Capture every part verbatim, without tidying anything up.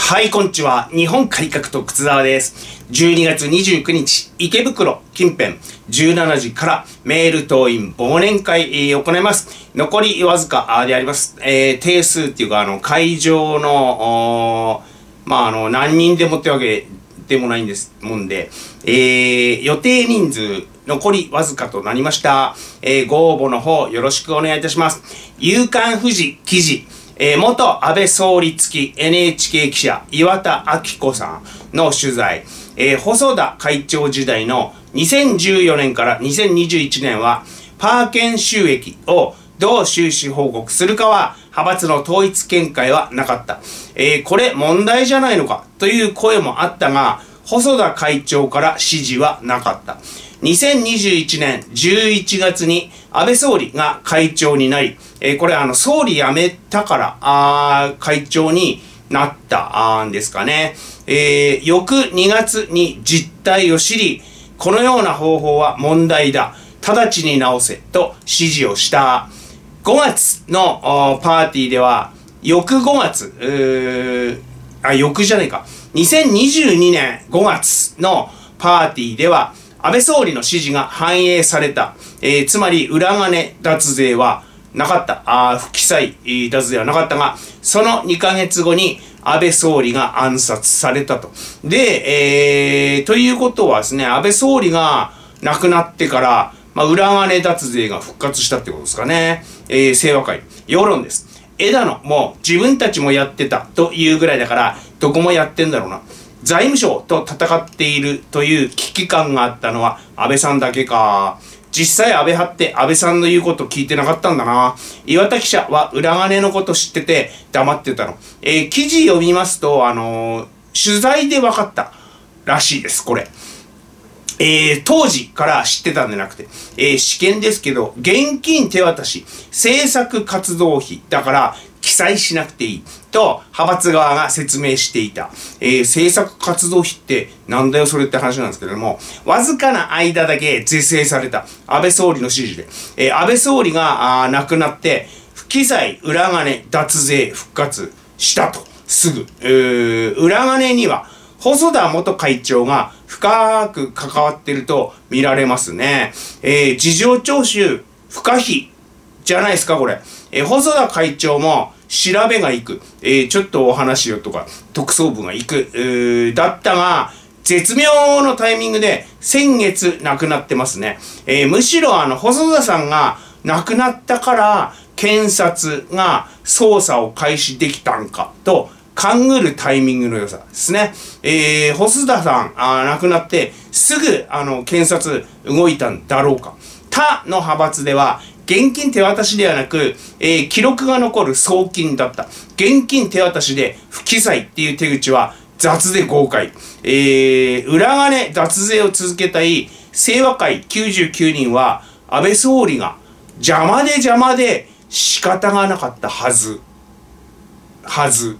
はい、こんにちは。日本改革と靴沢です。じゅうにがつにじゅうくにち、池袋近辺じゅうしちじからメール党員忘年会、えー、行います。残りわずかであります。えー、定数っていうか、あの、会場の、まあ、あの、何人でもってわけでもないんです、もんで、えー、予定人数、残りわずかとなりました。えー、ご応募の方よろしくお願いいたします。夕刊フジ記事。えー、元安倍総理付き エヌエイチケー 記者岩田明子さんの取材、えー、細田会長時代のにせんじゅうよねんからにせんにじゅういちねんはパー券収益をどう収支報告するかは派閥の統一見解はなかった、えー、これ問題じゃないのかという声もあったが細田会長から指示はなかった。にせんにじゅういちねんじゅういちがつに安倍総理が会長になり、えー、これあの総理辞めたからあ会長になったんですかね。えー、翌にがつに実態を知り、このような方法は問題だ。直ちに直せと指示をした。ごがつのパーティーでは、翌ごがつ、あ、翌じゃないか。にせんにじゅうにねんごがつのパーティーでは、安倍総理の指示が反映された。えー、つまり、裏金脱税はなかった。あ不記載脱税はなかったが、そのにかげつごに安倍総理が暗殺されたと。で、えー、ということはですね、安倍総理が亡くなってから、まあ、裏金脱税が復活したってことですかね。えー、清和会。世論です。枝野も自分たちもやってたというぐらいだから、どこもやってんだろうな。財務省と戦っているという危機感があったのは安倍さんだけか。実際安倍派って安倍さんの言うこと聞いてなかったんだな。岩田記者は裏金のこと知ってて黙ってたの。えー、記事読みますと、あのー、取材で分かったらしいです、これ。えー、当時から知ってたんじゃなくて、えー、試験ですけど、現金手渡し、政策活動費、だから、記載しなくていいと派閥側が説明していた、えー、政策活動費ってなんだよそれって話なんですけれども、わずかな間だけ是正された安倍総理の指示で、えー、安倍総理があ亡くなって不記載裏金脱税復活したとすぐ、えー、裏金には細田元会長が深く関わっていると見られますね。えー、事情聴取不可避じゃないですかこれ。えー、細田会長も調べが行く、えー、ちょっとお話よとか特捜部が行く、えー、だったが絶妙のタイミングで先月亡くなってますね。えー、むしろあの細田さんが亡くなったから検察が捜査を開始できたんかと勘ぐるタイミングの良さですね。えー、細田さんあ亡くなってすぐあの検察動いたんだろうか。他の派閥では現金手渡しではなく、えー、記録が残る送金だった。現金手渡しで不記載っていう手口は雑で豪快。えー、裏金脱税を続けたい清和会きゅうじゅうきゅうにんは安倍総理が邪魔で邪魔で仕方がなかったはず。はず。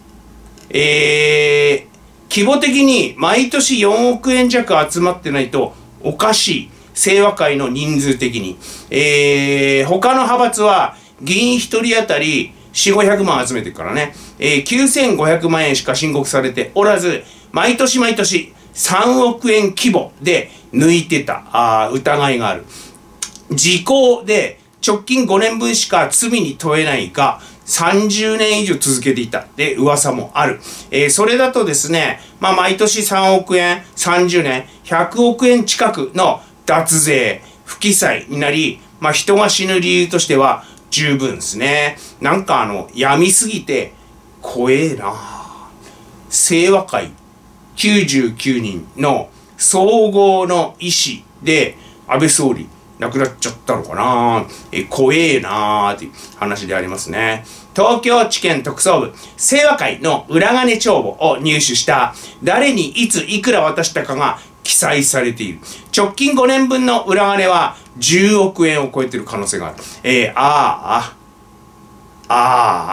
えー、規模的に毎年よんおくえん弱集まってないとおかしい。清和会の人数的に。えー、他の派閥は議員一人当たりよん、ごひゃくまん集めてるからね。えー、きゅうせんごひゃくまんえんしか申告されておらず、毎年毎年さんおくえん規模で抜いてたあ疑いがある。時効で直近ごねんぶんしか罪に問えないが、さんじゅうねん以上続けていたで噂もある。えー、それだとですね、まあ毎年さんおくえん、さんじゅうねん、ひゃくおくえん近くの脱税、不記載になり、まあ人が死ぬ理由としては十分ですね。なんかあの、病みすぎて怖えな。清和会きゅうじゅうきゅうにんの総合の意思で安倍総理亡くなっちゃったのかな。え、怖えなーっていう話でありますね。東京地検特捜部、清和会の裏金帳簿を入手した誰にいついくら渡したかが記載されている。直近ごねんぶんの裏金はじゅうおくえんを超えている可能性がある。えー、ああ、ああ、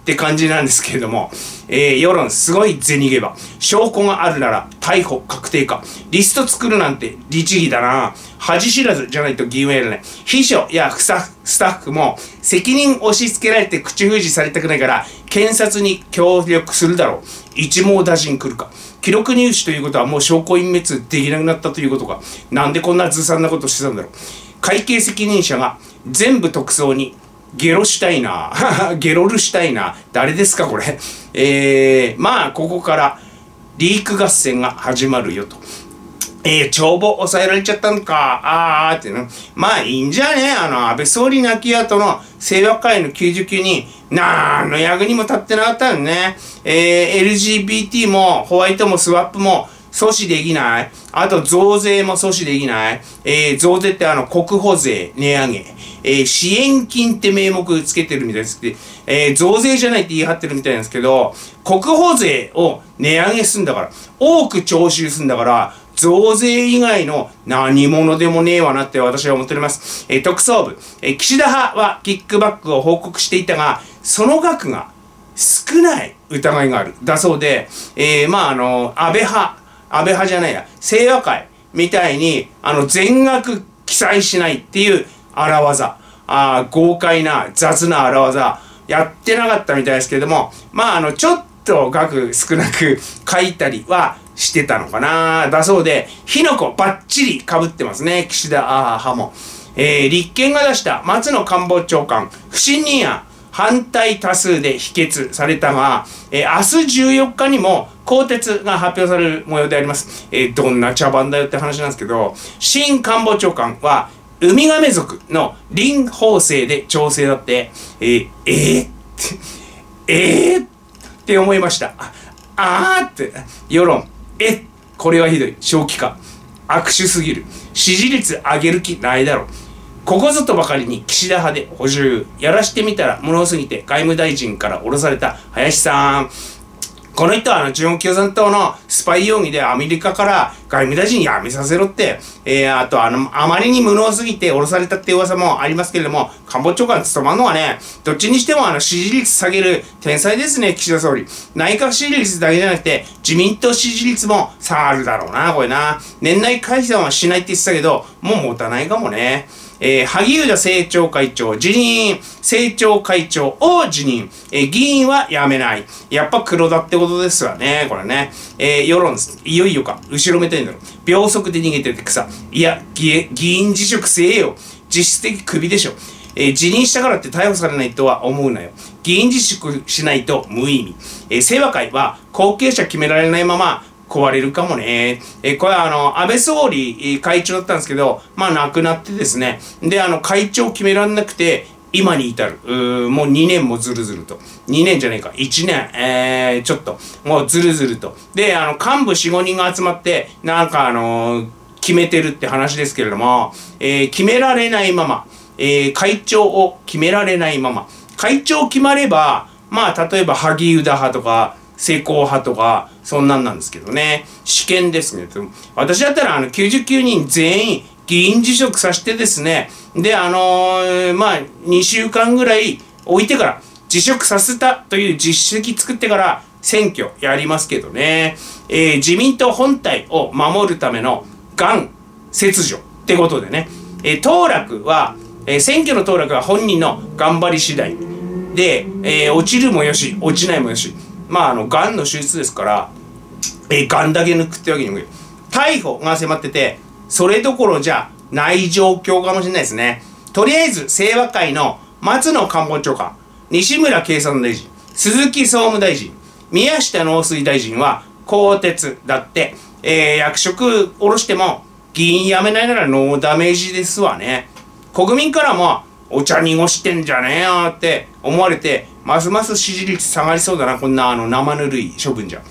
って感じなんですけれども、えー、世論すごい銭ゲバ。証拠があるなら逮捕確定か。リスト作るなんて律儀だな。恥知らずじゃないと議員はやらない。秘書やスタッフも責任押し付けられて口封じされたくないから検察に協力するだろう。一網打尽来るか。記録入手ということはもう証拠隠滅できなくなったということか。なんでこんなずさんなことしてたんだろう。会計責任者が全部特捜にゲロしたいな。ゲロルしたいな。誰ですかこれ。えー、まあここからリーク合戦が始まるよと。えー、帳簿抑えられちゃったのか。あーってね。まあいいんじゃね。あの安倍総理亡き後の清和会のきゅうじゅうきゅうになんの役にも立ってなかったのね。えー、エルジービーティー もホワイトもスワップも阻止できない。あと増税も阻止できない。えー、増税ってあの国保税値上げ。えー、支援金って名目つけてるみたいですけど、えー、増税じゃないって言い張ってるみたいなんですけど、国保税を値上げすんだから、多く徴収すんだから、増税以外の何者でもねえわなって私は思っております。えー、特捜部、えー、岸田派はキックバックを報告していたが、その額が少ない疑いがある。だそうで、えー、まああの、安倍派、安倍派じゃないや、清和会みたいに、あの、全額記載しないっていう荒技、あ豪快な雑な荒技、やってなかったみたいですけれども、まあ、あの、ちょっと額少なく書いたりはしてたのかな。だそうで、火の粉バッチリ被ってますね、岸田派も。えー、立憲が出した松野官房長官、不信任案、反対多数で否決されたが、えー、明日じゅうよっかにも更迭が発表される模様であります。えー、どんな茶番だよって話なんですけど、新官房長官は、ウミガメ族の林芳正で調整だって、えー、えー、って、えー、って思いました。あーって、世論、え、これはひどい。正気か。悪手すぎる。支持率上げる気ないだろう。ここぞとばかりに岸田派で補充。やらしてみたら物すぎて外務大臣から降ろされた林さん。この人はあの中国共産党のスパイ容疑でアメリカから外務大臣辞めさせろって、えー、あとあの、あまりに無能すぎて降ろされたって噂もありますけれども、官房長官務まるのはね、どっちにしてもあの支持率下げる天才ですね、岸田総理。内閣支持率だけじゃなくて、自民党支持率も下がるだろうな、これな。年内解散はしないって言ってたけど、もう持たないかもね。えー、萩生田政調会長辞任、政調会長を辞任、えー、議員は辞めない。やっぱ黒田ってことですわね、これね。えー、世論、いよいよか、後ろめたいんだろ。秒速で逃げててくさ。いや、議員辞職せえよ。実質的クビでしょ。えー、辞任したからって逮捕されないとは思うなよ。議員辞職しないと無意味。えー、清和会は後継者決められないまま、壊れるかもね。えー、これはあの、安倍総理会長だったんですけど、まあ亡くなってですね。で、あの、会長決めらんなくて、今に至る。うーもうにねんもずるずると。にねんじゃないか。いちねん。えー、ちょっと。もうずるずると。で、あの、幹部よん、ごにんが集まって、なんかあのー、決めてるって話ですけれども、えー、決められないまま、えー、会長を決められないまま。会長決まれば、まあ、例えば、萩生田派とか、成功派とか、そんなんなんですけどね。試験ですね。私だったら、あの、きゅうじゅうきゅうにん全員、議員辞職させてですね。で、あのー、まあ、にしゅうかんぐらい置いてから、辞職させたという実績作ってから、選挙やりますけどね。えー、自民党本体を守るための、がん切除ってことでね。えー、当落は、えー、選挙の当落は本人の頑張り次第。で、えー、落ちるもよし、落ちないもよし。まあ、あの、がんの手術ですから、えー、がんだけ抜くってわけにもいく。逮捕が迫ってて、それどころじゃない状況かもしれないですね。とりあえず、清和会の松野官房長官、西村経産大臣、鈴木総務大臣、宮下農水大臣は更迭だって、えー、役職下ろしても議員辞めないならノーダメージですわね。国民からも、お茶濁してんじゃねえよって思われて、ますます支持率下がりそうだな、こんなあの生ぬるい処分じゃ。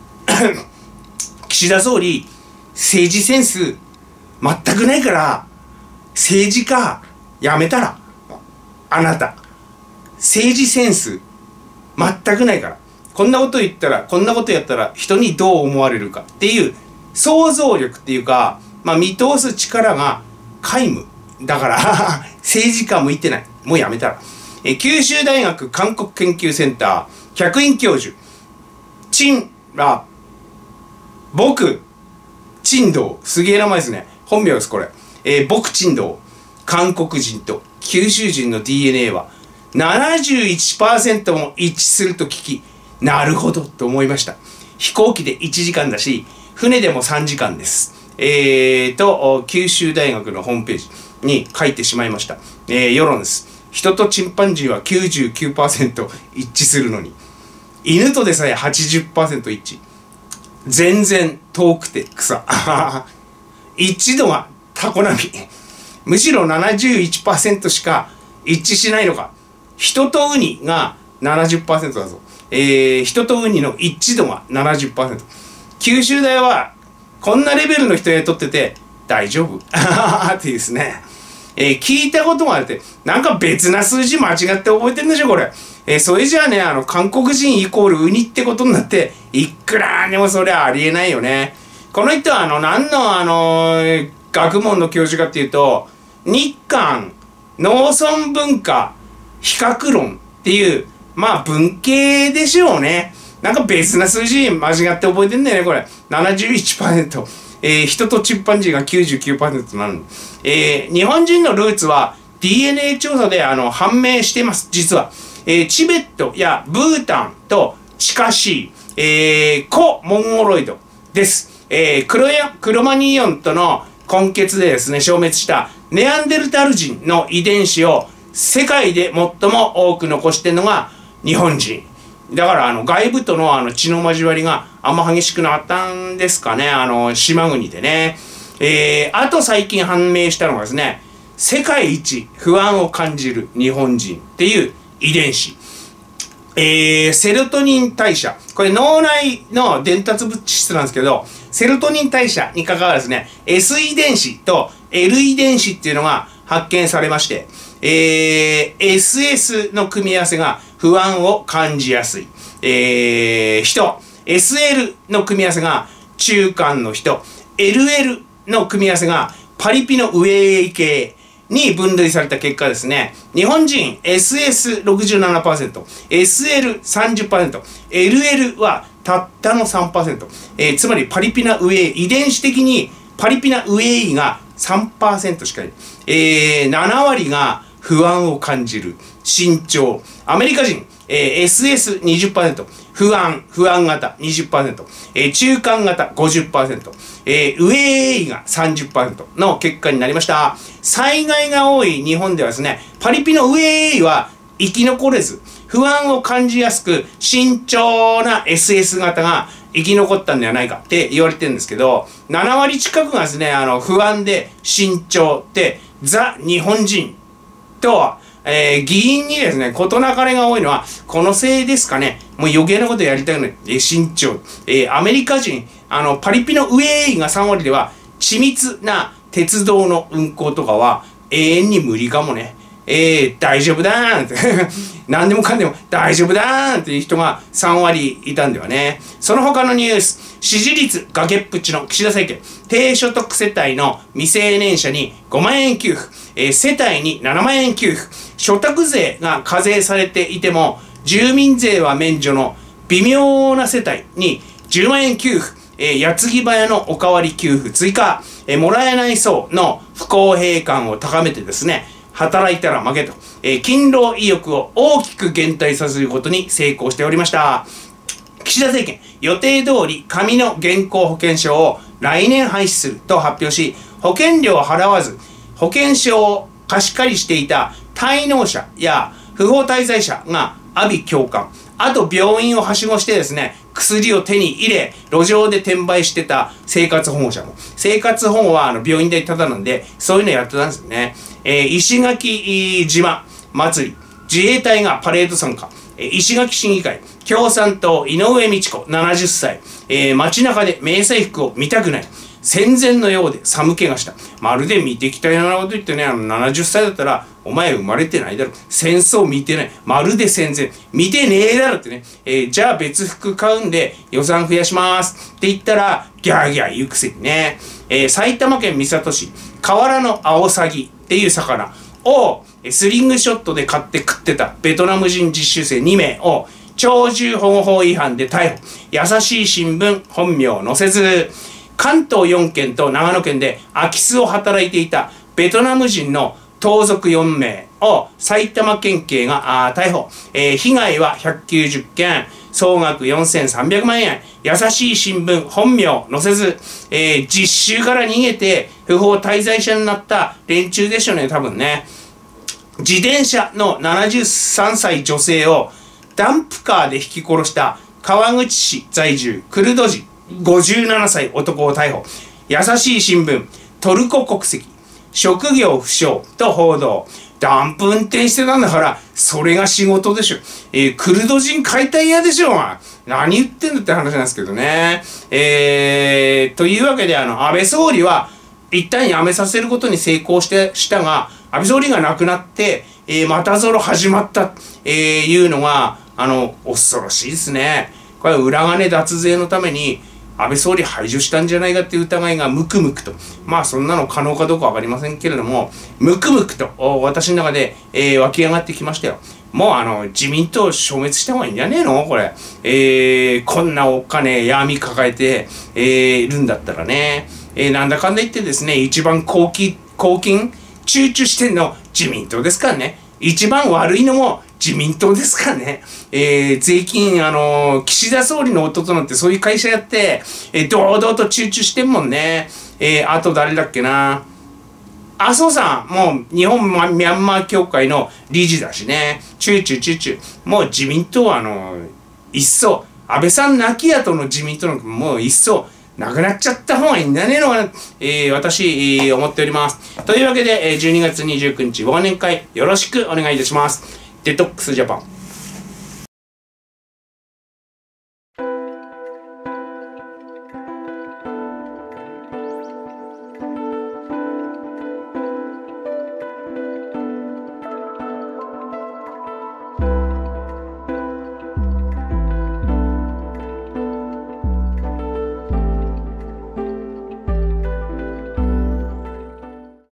岸田総理、政治センス全くないから、政治家やめたら、あなた、政治センス全くないから、こんなこと言ったら、こんなことやったら人にどう思われるかっていう想像力っていうか、まあ見通す力が皆無。だから、政治家向いてない。もうやめたら。 えー、九州大学韓国研究センター客員教授、陳ら、僕、陳道、すげえ名前ですね。本名です、これ。えー、僕陳道、韓国人と九州人の ディーエヌエー は ななじゅういちパーセント も一致すると聞き、なるほどと思いました。飛行機でいちじかんだし、船でもさんじかんです。えーと、九州大学のホームページに書いてしまいました。えー、世論です。人とチンパンジーは きゅうじゅうきゅうパーセント 一致するのに、犬とでさえ はちじゅっパーセント 一致。全然遠くて草。一致度はタコ並み。むしろ ななじゅういちパーセント しか一致しないのか。人とウニが ななじゅっパーセント だぞ。えー、人とウニの一致度が ななじゅっパーセント。九州大はこんなレベルの人雇ってて大丈夫っていうですね。えー、聞いたことがあって、なんか別な数字間違って覚えてるんでしょ、これ。えー、それじゃあね、あの、韓国人イコールウニってことになって、いくらでもそれはありえないよね。この人は、あの、何の、あのー、学問の教授かっていうと、日韓農村文化比較論っていう、まあ、文系でしょうね。なんか別な数字間違って覚えてんだよね、これ。ななじゅういちパーセント。えー、人とチンパンジーが きゅうじゅうきゅうパーセント なの。えー、日本人のルーツは ディーエヌエー 調査であの判明しています、実は。えー、チベットやブータンと近しい、えー、コ・モンゴロイドです。えー、クロヤ、クロマニヨンとの根血でですね、消滅したネアンデルタール人の遺伝子を世界で最も多く残しているのが日本人。だからあの外部とのあの血の交わりがあんま激しくなかったんですかね、あの島国でね。えー、あと最近判明したのがですね、世界一不安を感じる日本人っていう遺伝子。えー、セロトニン代謝。これ脳内の伝達物質なんですけど、セロトニン代謝に関わるですね、S 遺伝子と L 遺伝子っていうのが発見されまして、えー、エスエス の組み合わせが不安を感じやすい、えー、人、エスエル の組み合わせが中間の人、エルエル の組み合わせがパリピの上系に分類された結果ですね、日本人 エスエスろくじゅうななパーセント、エスエルさんじゅっパーセント、エルエル はたったの さんパーセント、えー、つまりパリピな上、遺伝子的にパリピな上が さんパーセント しかいない。えー、なな割が不安を感じる。身長。アメリカ人、えー、エスエスにじゅっパーセント。不安、不安型 にじゅっパーセント。えー、中間型 ごじゅっパーセント。えー、上が さんじゅっパーセント の結果になりました。災害が多い日本ではですね、パリピの上は生き残れず、不安を感じやすく、慎重な エスエス 型が生き残ったんではないかって言われてるんですけど、なな割近くがですね、あの、不安で慎重って、ザ・日本人とは、えー、議員にですね、事なかれが多いのは、このせいですかね。もう余計なことやりたくない。えー、慎重。えー、アメリカ人、あの、パリピの上がさん割では、緻密な鉄道の運行とかは、永遠に無理かもね。えー、大丈夫だーんって何でもかんでも大丈夫だーんっていう人がさん割いたんではね。その他のニュース、支持率崖っぷちの岸田政権、低所得世帯の未成年者にごまんえん給付、えー、世帯にななまんえん給付、所得税が課税されていても、住民税は免除の微妙な世帯にじゅうまんえん給付、えー、矢継ぎ早のおかわり給付追加、えー、もらえない層の不公平感を高めてですね、働いたら負けと、えー、勤労意欲を大きく減退させることに成功しておりました。岸田政権、予定通り紙の現行保険証を来年廃止すると発表し、保険料を払わず保険証を貸し借りしていた滞納者や不法滞在者が阿鼻叫喚。あと病院をはしごしてですね、薬を手に入れ、路上で転売してた生活保護者も。生活保護はあの病院代タダなんで、そういうのやってたんですよね。えー、石垣島祭り、自衛隊がパレード参加。えー、石垣市議会、共産党井上美智子ななじゅっさい。えー、街中で迷彩服を見たくない。戦前のようで寒気がした。まるで見てきたようなこと言ってね、あのななじゅっさいだったら、お前生まれてないだろ。戦争見てない。まるで戦前。見てねえだろってね。えー、じゃあ別服買うんで予算増やしますって言ったら、ギャーギャー言うくせにね。えー、埼玉県三郷市、河原のアオサギっていう魚。 をスリングショットで買って食ってたベトナム人実習生にめいを鳥獣保護法違反で逮捕。優しい新聞本名載せず。関東よんけんと長野県で空き巣を働いていたベトナム人の盗賊よんめいを埼玉県警があ逮捕。えー、被害はひゃくきゅうじゅっけん、総額よんせんさんびゃくまんえん。優しい新聞本名載せず、えー、実習から逃げて不法滞在者になった連中でしょうね、多分ね。自転車のななじゅうさんさい女性をダンプカーで引き殺した川口市在住クルド人ごじゅうななさい男を逮捕。優しい新聞トルコ国籍、職業不詳と報道。ダンプ運転してたんだから、それが仕事でしょ。えー、クルド人解体屋でしょ。何言ってんだって話なんですけどね。えー、というわけで、あの、安倍総理は、一旦辞めさせることに成功して、したが、安倍総理が亡くなって、えー、またぞろ始まった、えー、いうのが、あの、恐ろしいですね。これは裏金脱税のために、安倍総理排除したんじゃないかっていう疑いがムクムクと、まあそんなの可能かどうかわかりませんけれども、ムクムクと私の中で、えー、湧き上がってきましたよ。もうあの自民党消滅した方がいいんじゃねえのこれ。えー、こんなお金闇抱えて、えー、いるんだったらね。えー、なんだかんだ言ってですね、一番公金、公金、集中してんの自民党ですからね。一番悪いのも自民党ですからね。えー、税金、あのー、岸田総理の弟なんてそういう会社やって、えー、堂々と集中してんもんね。えー、あと誰だっけな。麻生さん、もう日本ミャンマー協会の理事だしね。チューチューチューチュー。もう自民党はあのー、一層、安倍さん亡き後の自民党のもう一層、なくなっちゃった方がいいんじゃねえのかな、えー、私、えー、思っております。というわけで、じゅうにがつにじゅうくにち忘年会よろしくお願いいたします。デトックスジャパン。